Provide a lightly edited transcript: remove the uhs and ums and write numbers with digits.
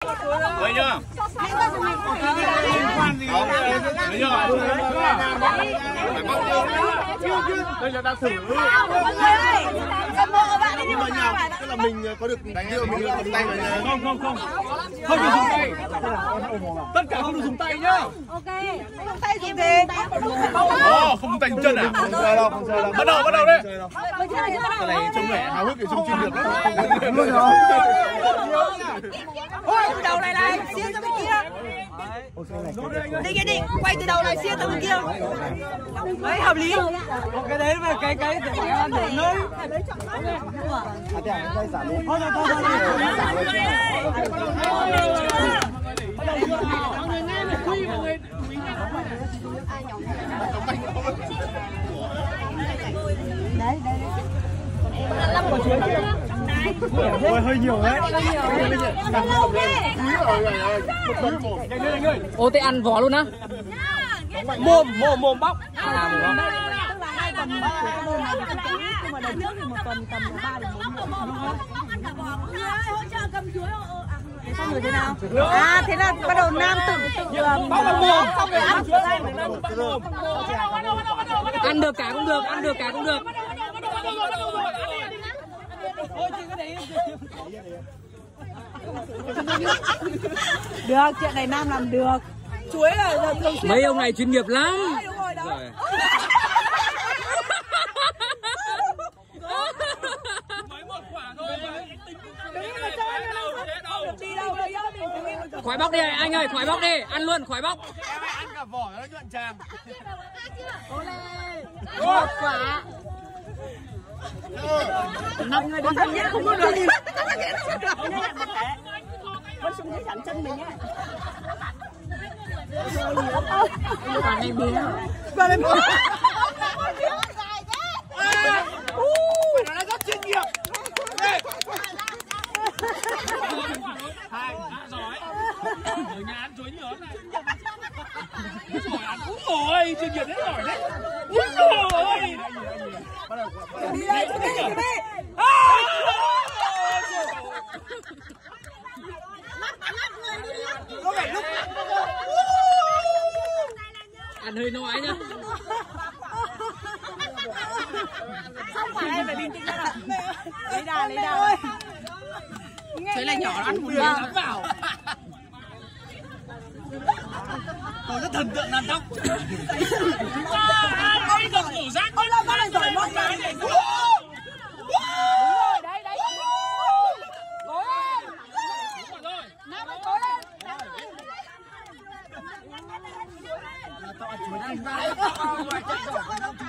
Thấy chưa? Đây là đang thử. Nhưng mà nhà tức là mình có được điều mình là cầm tay vào nhà. Không được dùng tay. Tất cả không được dùng tay nhá. Ok. Không dùng tay dùng gì? Không dùng tay dùng chân à? Không chơi đâu, không chơi đâu. Bắt đầu đấy. Cái này trông vẻ háo hức để trông chuyên nghiệp lắm. Thôi từ đầu này xiên sang bên kia. Đi, quay từ đầu này xiên sang bên kia. Đấy hợp lý. Cái đấy mà cái để ăn để nơi. Hơi nhiều đấy. Ô thế ăn vỏ luôn á? Mồm bóc. Xong rồi thế nào? À thế là bắt đầu nam tự bóc vào mồm xong rồi ăn. Ăn được cả cũng được, ăn được cả cũng được. Được, chuyện này nam làm được. Chuối là thường xuyên. Mấy ông này chuyên nghiệp lắm. Đúng rồi đó. Mới một quả thôi. Đi đâu đấy Khỏi bóc đi anh ơi, khỏi bóc đi, ăn luôn, khỏi bóc. Em ăn cả vỏ nó nhuận tràng. một quả. 5 người đi nhé, không có được gì. Con xuống dưới chắn chân mình nhé. Còn em đi nữa. Còn em Nó là rất chuyên nghiệp. Giỏi. Ở nhà ăn chuối nhiều lắm này. Giỏi ăn. Úi dồi, chuyên nghiệp đấy giỏi đấy. Úi dồi. đi đây, đi. Có vẻ lúc Ăn hơi nói nhá. không phải em phải bình tĩnh ra. Lấy đà. Thế là nhỏ ăn một miếng lắm vào. Tôi rất thần tượng làm tóc. Ôi giỏi rủ rác. Ôi con này giỏi món này. Đúng rồi, đấy. Cố lên. Nam ơi cố lên. Tao ăn chuối